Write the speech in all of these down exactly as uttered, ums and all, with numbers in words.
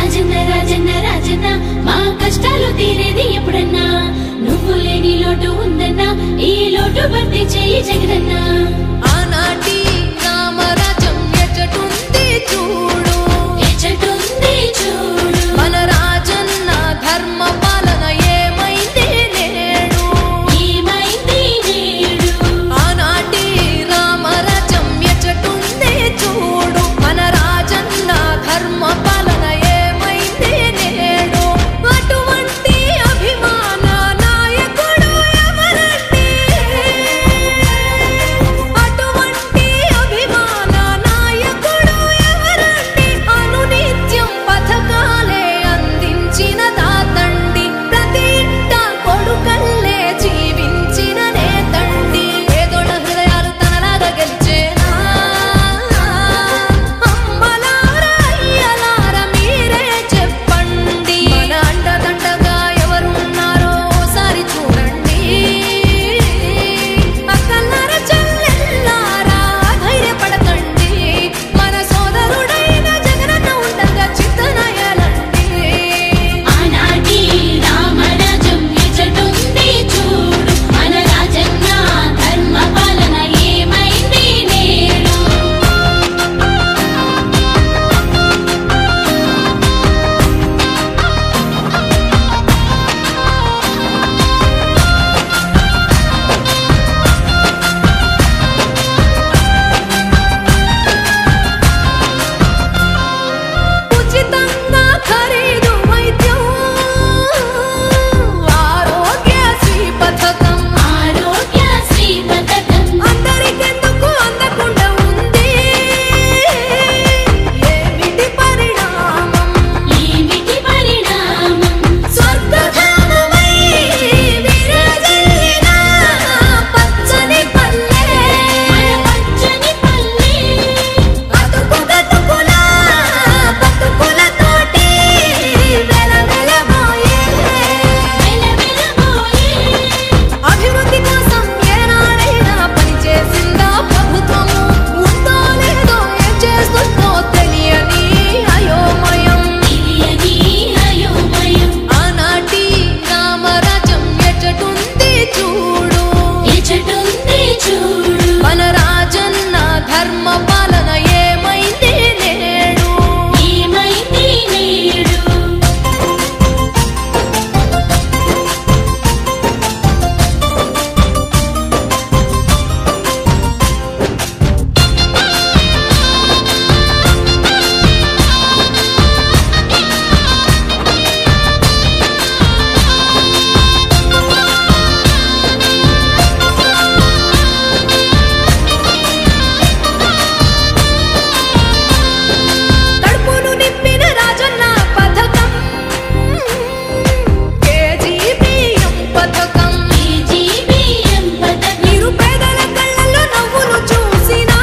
రాజన్న రాజన్న రాజన్న మా కష్టాలు తీరేది ఎప్పుడన్నా నువ్వు లేని లోటు ఉందన్నా ఈ లోటు భర్తీ చేయి జగనన్న ఆనాటి రామరాజ్యం ఎచ్చటుంది చూడు ఎచ్చటుంది చూడు మన రాజన్న ధర్మ పాలన ఏమైంది నేడు ఏమైంది నేడు ఆనాటి రామరాజ్యం ఎచ్చటుంది చూడు మన రాజన్న ధర్మ పాలన ఏమైంది నేడు అటువంటి అభిమాన నాయకుడు ఎవరండి అటువంటి అభిమాన నాయకుడు ఎవరండి అనునిత్యం పథకాలే అందించిన తాతండి ప్రతి ఇంట కొడుకల్లే జీవించిన నేతండి పేదోళ్ళ హృదయాలు తనలాగా గెలిచేనా అమ్మలారా అయ్యలారా మీరే చెప్పండి మన అండదండగా ఎవరున్నారో ఓసారి చూడండి అక్కలారా చెల్లెల్లారా ధైర్యపడకండి మన సోదరుడైన జగనన్న ఉండగా చిత్తనయలండి ఆనాటి రామరాజ్యం ఎచ్చటుంది చూడు మన రాజన్న ధర్మ పాలన ఏమైంది నేడు ఉచితంగా ఖరీదు వైద్యం ఆరోగ్యశ్రీ పథకం ఆరోగ్యశ్రీ పథకం అందరికెందుకు అందకుండా ఉంది ఏమిటి పరిణామం ఏమిటి పరిణామం స్వర్గధామమై విరాజిల్లిన పచ్చని పల్లె మన పచ్చని పల్లె బతుకు బతుకుల బతుకులతోటి వెలవెలబోయే వెలవెలబోయే అభివృద్ధి కోసం ఏనాడైనా పనిచేసిందా ప్రభుత్వము ఉందో లేదో ఏం చేస్తుందో తెలియని అయోమయం తెలియని అయోమయం ఆనాటి రామరాజ్యం ఎచ్చటుంది చూడు ఎచ్చటుంది చూడు మన రాజన్న ధర్మ పాలన ఏమైంది నేడు ఏమైంది నేడు తడుపును నింపిన రాజన్న పథకం కేజీ బియ్యం పథకం కేజీబీఎం పథకం నిరుపేదల కళ్ళల్లో నవ్వును చూసినా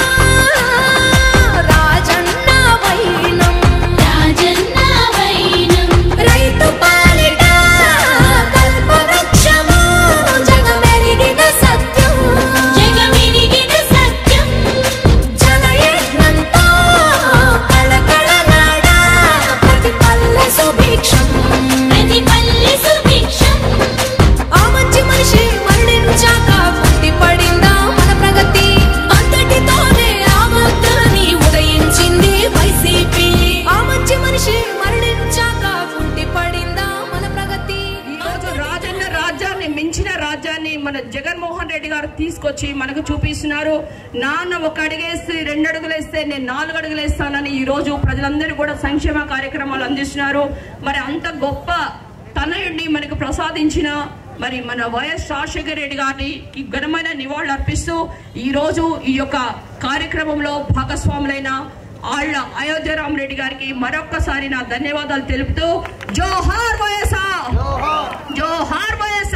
రాజన్న వైనం రాజన్న వైనం రైతు పాలిట కల్పవృక్షము జగమెరిగిన సత్యం జగమెరిగిన సత్యం జలయజ్ఞంతో కళకళలాడా ప్రతి పల్లె సుభిక్షం ప్రతి పల్లె సుభిక్షం ఆ మంచి మనిషి మరణించాక పుట్టి పడిందా మన ప్రగతి అంతటితోనే ఆ మొత్తాన్ని ఉదయించింది వైసీపీ ఆ మంచి మనిషి మరణించాక పుట్టి పడిందా మన ప్రగతి ఈ రోజు రాజన్న రాజ్యాన్ని మించిన రాజ్యాన్ని మన జగన్మోహన్ రెడ్డి గారు తీసుకొచ్చి మనకు చూపిస్తున్నారు. నాన్న ఒక అడుగేస్తే రెండు అడుగులు వేస్తే నేను నాలుగు అడుగులు వేస్తానని ఈ రోజు ప్రజలందరూ కూడా సంక్షేమ కార్యక్రమాలు అందిస్తున్నారు. మరి అంత గొప్ప తనయుడిని మనకు ప్రసాదించిన మరి మన వైఎస్ రాజశేఖర రెడ్డి గారికి ఘనమైన నివాళులు అర్పిస్తూ ఈ రోజు ఈ యొక్క కార్యక్రమంలో భాగస్వాములైన ఆళ్ల అయోధ్య రామరెడ్డి గారికి మరొక్కసారి నా ధన్యవాదాలు తెలుపుతూ జోహార్ వైఎస్ఆర్ జోహార్ వైఎస్ఆర్